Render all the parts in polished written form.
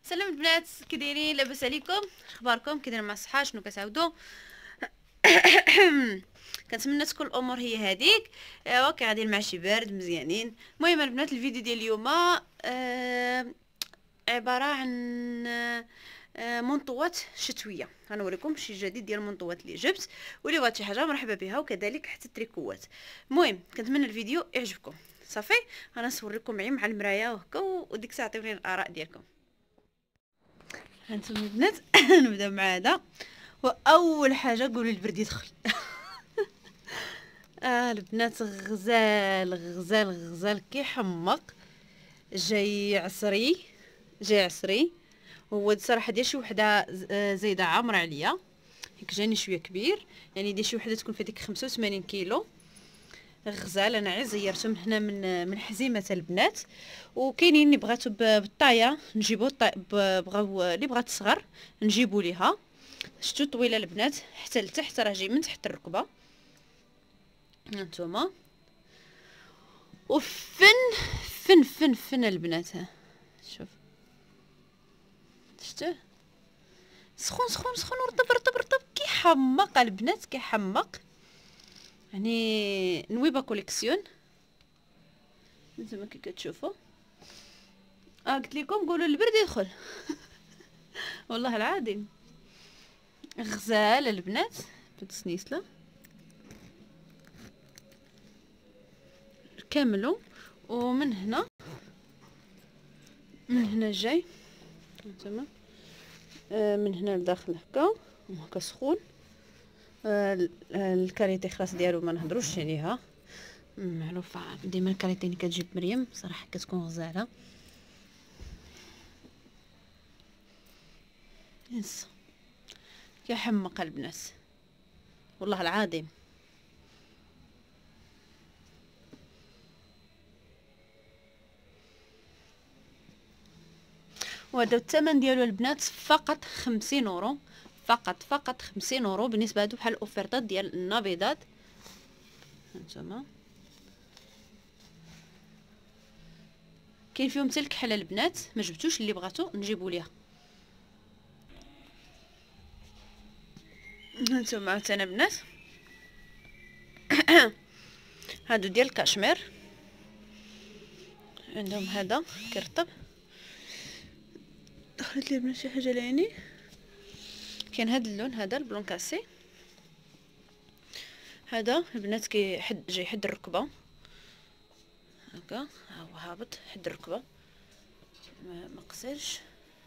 سلام البنات، كي دايرين؟ لاباس عليكم؟ اخباركم؟ كي دايرين مع الصحه؟ شنو كتعاودوا؟ كنتمنى تكون الامور هي هذيك. ايوا كي غاديين مع شي بارد مزيانين. المهم البنات، الفيديو ديال اليوم عباره عن منطوات شتويه. غنوريكم شي جديد ديال المنطوات اللي جبت، واللي بغات شي حاجه مرحبا بها، وكذلك حتى التريكوات. المهم كنتمنى الفيديو يعجبكم. صافي انا نصوركم معي مع المرايه وهكا، وديك الساعه عطيوني الاراء ديالكم. هانتوما البنات. نبداو مع هذا. واول حاجه قولوا البرد يدخل. البنات، غزال غزال غزال كيحمق. جاي عصري، جاي عصري. هو الصراحه ديال شي وحده زايده عامر عليا، هيك جاني شويه كبير، يعني ديال شي وحده تكون في ديك 85 كيلو. غزال انا عي زيرته من هنا من حزيمه البنات. وكاينين اللي بغاتو بالطايه نجيبو بغاو اللي بغات تصغر نجيبو ليها. شتو طويله البنات حتى لتحت، راه جاي من تحت الركبه. هانتوما وفن فن فن فن البنات. ها شوف، شتوه سخون سخون سخون ورطب رطب رطب، كيحمق البنات كيحمق. يعني نويبه كوليكسيون. نتوما كي كتشوفوا، قلت لكم قولوا البرد يدخل. والله العظيم غزال البنات بتسنيسله كاملو. ومن هنا، من هنا جاي هانتوما، من هنا لداخل هكا وهكا سخون. الكاريتي خلاص ديالو ما نهضروش عليها، معروفه ديما الكاريتي اللي كتجيب مريم صراحه كتكون غزاله. يس كيحمق البنات والله العظيم. وهذا الثمن ديالو البنات فقط 50 اورو، فقط 50 اورو. بالنسبه هادو بحال الاوفرطات ديال النبيضات. هانتوما كاين فيهم حتى الكحله البنات، ما جبتوش اللي بغاتو نجيبو ليها. هانتوما عاوتاني البنات. هادو ديال الكاشمير، عندهم هذا كيرطب. دخلت لي بنات شي حاجه لعيني. كاين هذا اللون، هذا البلون كاسي. هذا البنات كيحد جاي يحد الركبه هكا، ها هو هابط حد الركبه، ما قصيرش.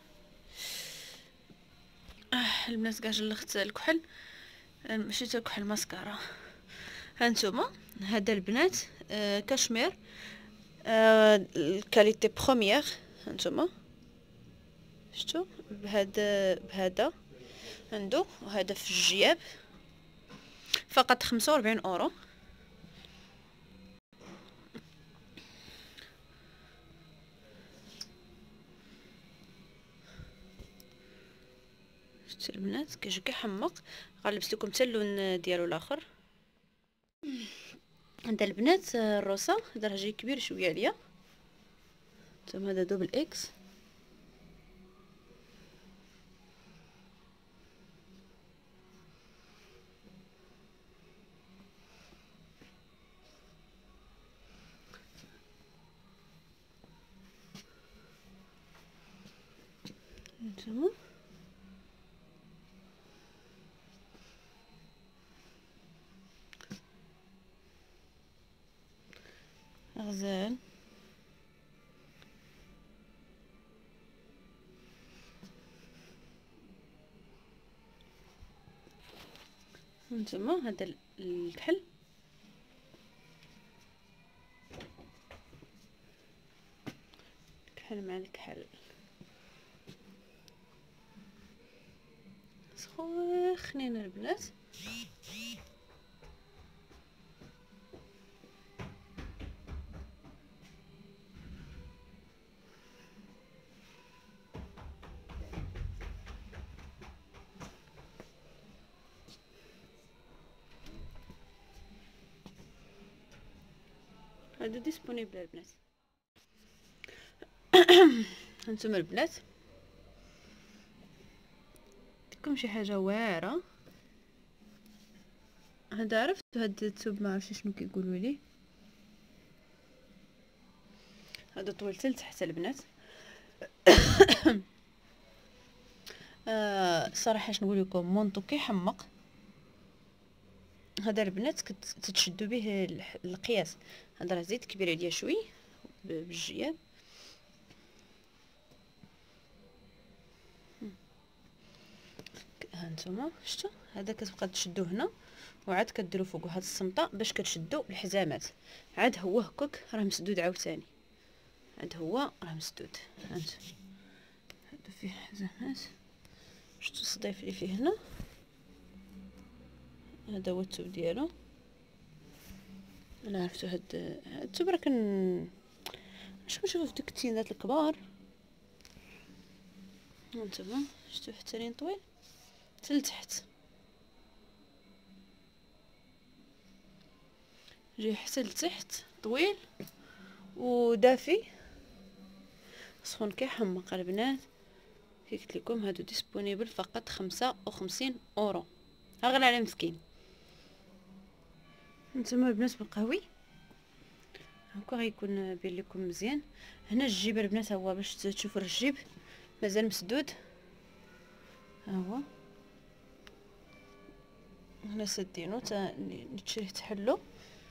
البنات كاع جلخت الكحل، ماشي حتى كحل، ماسكارا. هانتوما هذا البنات كاشمير، الكاليتي بروميير. هانتوما شفتوا بهذا عنده، وهذا في الجياب فقط 45 اورو. شفتوا البنات كيجي كيحمق. غنلبس لكم حتى اللون ديالو الاخر. عند البنات الروسه، هذا راه جاي كبير شويه عليا. نتوما هذا دوبل اكس. نتوما غزال. هانتوما هذا الكحل، الكحل مع الكحل سخونين البنات. هادو ديسپونيبل البنات. هانتوما البنات لكم شي حاجه واعره. هذا عرفت هاد الثوب ما عرفتش شنو كيقولوا ليه. هذا طويل حتى لتحت البنات. صراحه شنو نقول لكم، مونطو كيحمق. هذا البنات تتشدوا به القياس. هذا راه زيد كبير عليا شوي بالجياب. ها نتوما شفتوا، هذا كتبقى تشدوه هنا وعاد كديروا فوق هاد الصمطه باش كتشدوا الحزامات. عاد هو هكاك راه مسدود عاوتاني، عاد هو راه مسدود. هانت هادو فيه حزامات، شفتوا الصديف اللي فيه هنا، هذا هو الثوب ديالو. انا عرفتو هاد الثوب راه كنشوفو في ديك التينات الكبار. هانتوما شفتوا حتى لين طويل حتى لتحت، جاي حتى لتحت طويل ودافي سخون كيحمق البنات. كي قلت لكم هادو ديسپونيبل فقط 55 اورو، اغلى على مسكين. نتوما البنات بالقهوي هكا غيكون بين لكم مزيان. هنا الجيب البنات هو باش تشوفوا الجيب مازال مسدود، ها هو هنا سدينو تا نتشريه تحلو.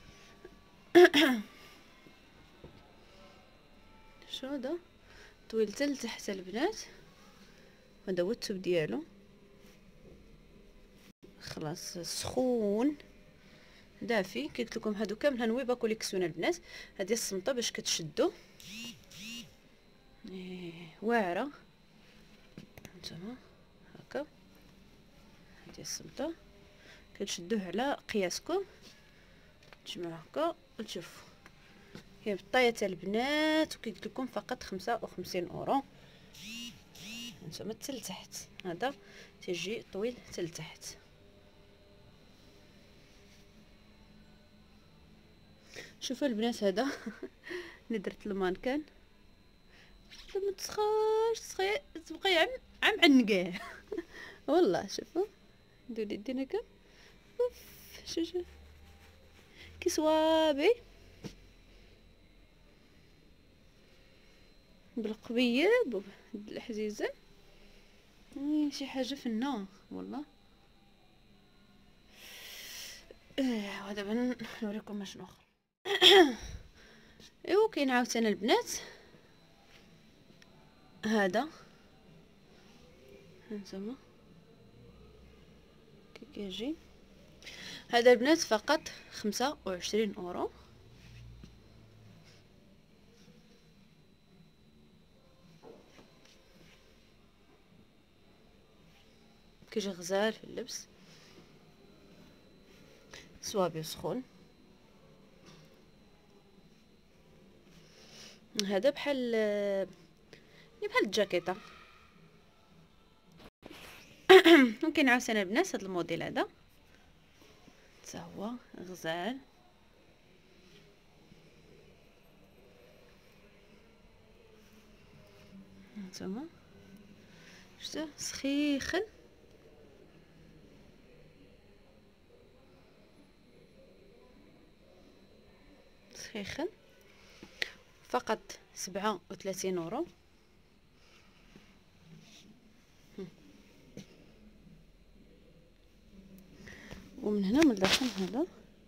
شو هذا طويل حتى لتحت البنات. هذا هو الثوب ديالو، خلاص سخون دافي. قلت لكم هادو كامل هنويبه كوليكسيون البنات. هذه الصمطه باش كتشدو واعره. هانتوما هكا هذه الصمطه كتشدوه على قياسكم، تجمعوا هكا وتشوفوا. هي بالطايه تاع البنات وكيقلت لكم فقط 55 اورو. هانتوما حتى لتحت، هذا تيجي طويل حتى لتحت. شوفوا البنات هذا اللي درت المانكان لما تسخاش تبقاي عم عنقاه. والله شوفوا ندير يدينا هكا اوف شوفوا كي صوابي بالقبيب بالحزيزه. شي حاجه فنه والله. ودابا نوريكم شنو اخر. ايوا كاين عاوتاني البنات هذا، هانتوما كي كيجي هذا البنات فقط 25 اورو. كيجي غزال في اللبس، صوابي سخون. هذا بحال الجاكيطه. ممكن عاوتاني البنات هذا الموديل هذا حتى هو غزال. هانتوما شفتوا سخيخن. سخيخن فقط 37 اورو. ومن هنا من الداخل هذا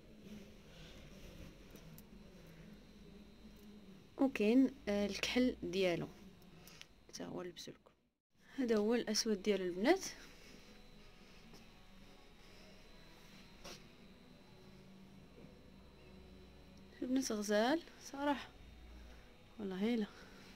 وكاين الكحل ديالو حتى هو لبسو لكم. هذا هو الاسود ديال البنات. البنات غزال صراحه والله. لا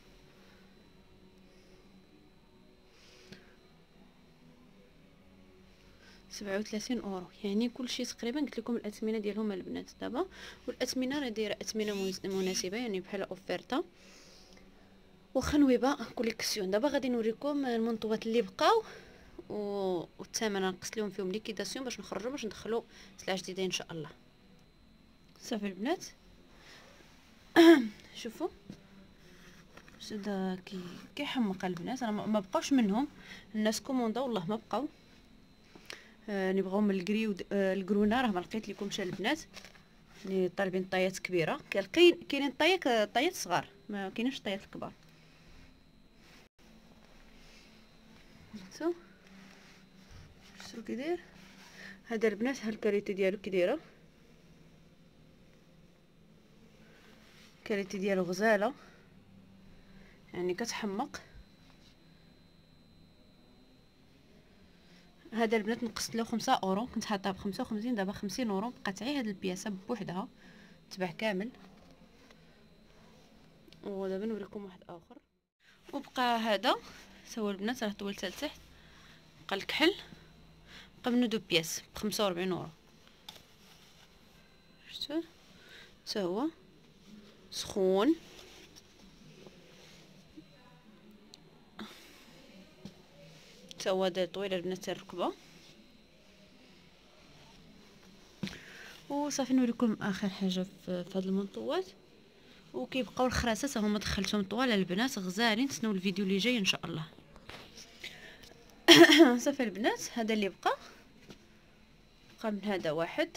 37 اورو يعني كلشي تقريبا. قلت لكم الاثمنه ديالهم البنات دابا، والاثمنه راه دايره اثمنه مناسبه يعني بحال اوفرتا. واخا نويبه كوليكسيون. دابا غادي نوريكم المنطوات اللي بقاو والثمن نقص لهم فيهم ليكيداسيون باش نخرجوا باش ندخلوا سلعه جديده ان شاء الله. صافي البنات شوفوا هذا كيحمق البنات. انا ما بقاوش منهم الناس كوموندا والله ما بقاو. نبغاو من الكرونه راه ما لقيت لكمش البنات، يعني طالبين طايات كبيره. كاينين طايات صغار، ما كاينينش الطايات الكبار. شتو كيدير هذا البنات؟ ها الكاريتي ديالو كي دايره، الكاريتي ديالو غزاله يعني كتحمق. هذا البنات نقصت له 5 اورو، كنت حاطاه ب 55، دابا 50 اورو. بقات غير هاد البياسه بوحدها تباع كامل. ودابا نوريكم واحد اخر. وبقى هذا سوا البنات، راه طولت لتحت. بقى الكحل، بقى منو دو بياس ب 45 اورو. شفتوا حتى هو سخون. حتى هو داير طويله البنات الركبه. وصافي نوريكم اخر حاجه في هاد المنطوات. وكيبقاو الخراسات هما دخلتهم طوال البنات غزالين. تسناو الفيديو اللي جاي ان شاء الله. صافي البنات، هذا اللي بقى من هذا واحد،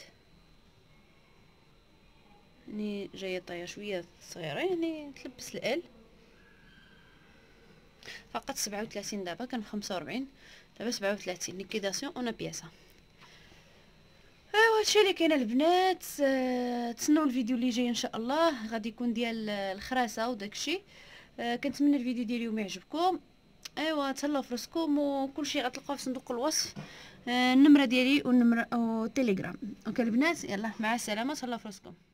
يعني جايه طايه شويه صغيره، يعني تلبس الال. فقط 37 دابا، كان 45 دابا 37 ليكيداسيون اون بياسه. ايوا هادشي اللي كاين البنات. تسناو الفيديو اللي جاي ان شاء الله، غادي يكون ديال الخراسه وداكشي. كنتمنى الفيديو ديالي اليوم يعجبكم. ايوا تهلاو في راسكم، وكلشي غتلقاوه في صندوق الوصف. النمره ديالي والنمره او تيليجرام. اوكي البنات، يلا مع السلامه، تهلاو في راسكم.